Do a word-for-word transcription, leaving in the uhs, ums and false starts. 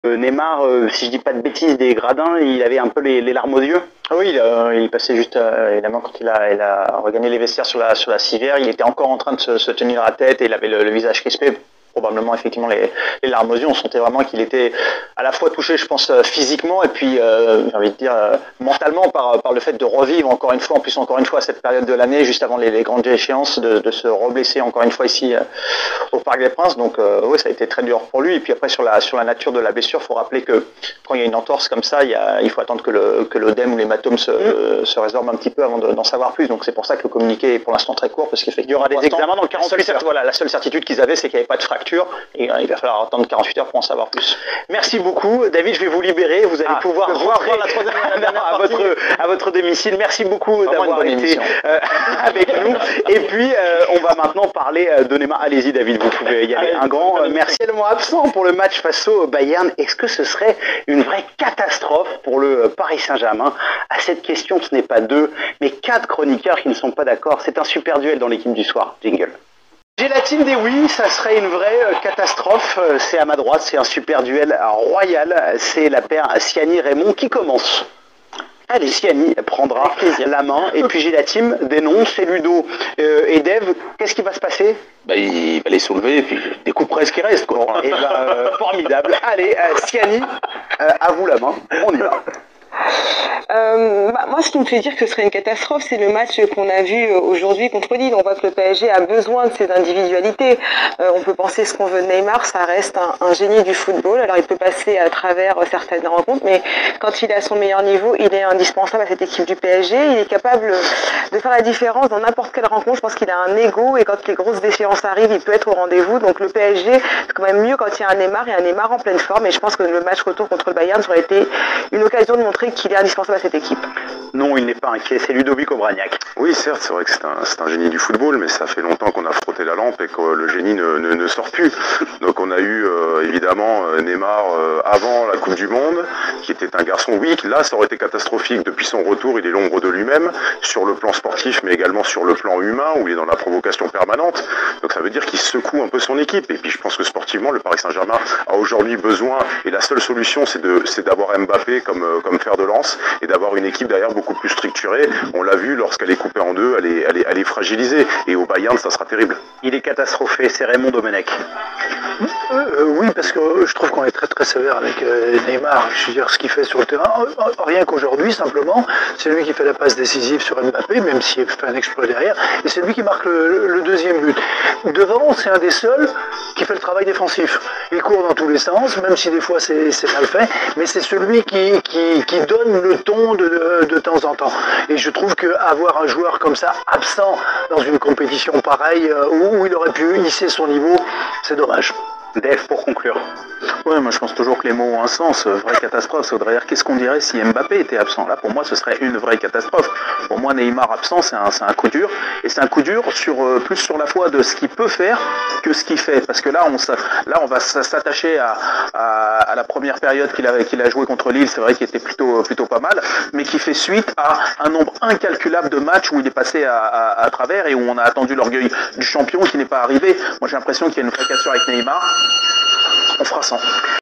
Euh, Neymar, euh, si je dis pas de bêtises, des gradins, il avait un peu les, les larmes aux yeux. Ah oui, il, euh, il passait juste, euh, évidemment, quand il a, il a regagné les vestiaires sur la, sur la civière, il était encore en train de se, se tenir la tête et il avait le, le visage crispé. Probablement effectivement les, les larmes aux yeux, on sentait vraiment qu'il était à la fois touché, je pense, physiquement et puis euh, j'ai envie de dire euh, mentalement par, par le fait de revivre encore une fois, en plus encore une fois à cette période de l'année, juste avant les, les grandes échéances, de, de se reblesser encore une fois ici euh, au Parc des Princes. Donc euh, oui, ça a été très dur pour lui. Et puis après sur la, sur la nature de la blessure, il faut rappeler que quand il y a une entorse comme ça, il, y a, il faut attendre que le que l'œdème ou l'hématome se, mmh. se résorbe un petit peu avant d'en savoir plus. Donc c'est pour ça que le communiqué est pour l'instant très court, parce qu'effectivement il y aura des examens dans quarante-huit heures. Voilà, la seule certitude qu'ils avaient, c'est qu'il n'y avait pas de fracture. Et euh, il va falloir attendre quarante-huit heures pour en savoir plus. Merci beaucoup. David, je vais vous libérer. Vous allez ah, pouvoir rentrer la troisième, la à, votre, à votre domicile. Merci beaucoup d'avoir été euh, avec nous. Et puis, euh, on va maintenant parler de Neymar. Allez-y, David, vous pouvez y aller. Allez, un grand euh, merci. Tellement absent pour le match face au Bayern. Est-ce que ce serait une vraie catastrophe pour le Paris Saint-Germain? À cette question, ce n'est pas deux, mais quatre chroniqueurs qui ne sont pas d'accord. C'est un super duel dans l'équipe du soir. Jingle. J'ai la team des oui, ça serait une vraie euh, catastrophe. Euh, c'est à ma droite, c'est un super duel royal. C'est la paire Siani-Raymond qui commence. Allez, Siani prendra la main. Et puis j'ai la team des noms, c'est Ludo euh, et Dave. Qu'est-ce qui va se passer? Bah, il va les soulever et puis des coups près qui restent. Bon, et ben, euh, formidable. Allez, euh, Siani, euh, à vous la main. On y va. Euh, bah, moi, ce qui me fait dire que ce serait une catastrophe, c'est le match qu'on a vu aujourd'hui contre Lille. On voit que le P S G a besoin de ses individualités. Euh, on peut penser ce qu'on veut de Neymar, ça reste un, un génie du football. Alors, il peut passer à travers certaines rencontres, mais quand il est à son meilleur niveau, il est indispensable à cette équipe du P S G. Il est capable de faire la différence dans n'importe quelle rencontre. Je pense qu'il a un ego et quand les grosses déchéances arrivent, il peut être au rendez-vous. Donc, le P S G, c'est quand même mieux quand il y a un Neymar et un Neymar en pleine forme. Et je pense que le match retour contre le Bayern, ça aurait été une occasion de montrer qu'il est indispensable à cette équipe. Non, il n'est pas inquiet, c'est Ludovic Obraniak. Oui, certes, c'est vrai que c'est un, un génie du football, mais ça fait longtemps qu'on a frotté la lampe et que le génie ne, ne, ne sort plus. Donc on a eu euh, évidemment Neymar euh, avant la Coupe du Monde, qui était un garçon, oui, là ça aurait été catastrophique. Depuis son retour, il est l'ombre de lui-même, sur le plan sportif, mais également sur le plan humain, où il est dans la provocation permanente. Donc ça veut dire qu'il secoue un peu son équipe. Et puis je pense que sportivement, le Paris Saint-Germain a aujourd'hui besoin, et la seule solution, c'est d'avoir Mbappé comme, comme fer de lance, et d'avoir une équipe derrière beaucoup plus structurée. On l'a vu, lorsqu'elle est coupée en deux, elle est, elle, est, elle est fragilisée. Et au Bayern, ça sera terrible. Il est catastrophé, c'est Raymond Domenech. Euh, oui, parce que je trouve qu'on est très très sévère avec euh, Neymar. Je veux dire, ce qu'il fait sur le terrain, rien qu'aujourd'hui, simplement, c'est lui qui fait la passe décisive sur Mbappé, même s'il fait un exploit derrière, et c'est lui qui marque le, le deuxième but. Devant, c'est un des seuls qui fait le travail défensif. Il court dans tous les sens, même si des fois c'est mal fait, mais c'est celui qui, qui, qui donne le ton de, de, de temps en temps. Et je trouve qu'avoir un joueur comme ça, absent dans une compétition pareille, euh, où, où il aurait pu hisser son niveau, c'est dommage. Dave, pour conclure. Ouais, moi je pense toujours que les mots ont un sens. Vraie catastrophe, ça voudrait dire qu'est-ce qu'on dirait si Mbappé était absent. Là, pour moi, ce serait une vraie catastrophe. Pour moi, Neymar absent, c'est un, un coup dur. Et c'est un coup dur sur, euh, plus sur la foi de ce qu'il peut faire que ce qu'il fait. Parce que là, on, là, on va s'attacher à, à, à la première période qu'il a, qu'il a joué contre Lille. C'est vrai qu'il était plutôt, plutôt pas mal, mais qui fait suite à un nombre incalculable de matchs où il est passé à, à, à travers et où on a attendu l'orgueil du champion qui n'est pas arrivé. Moi, j'ai l'impression qu'il y a une vraie cassure avec Neymar. On fera sans.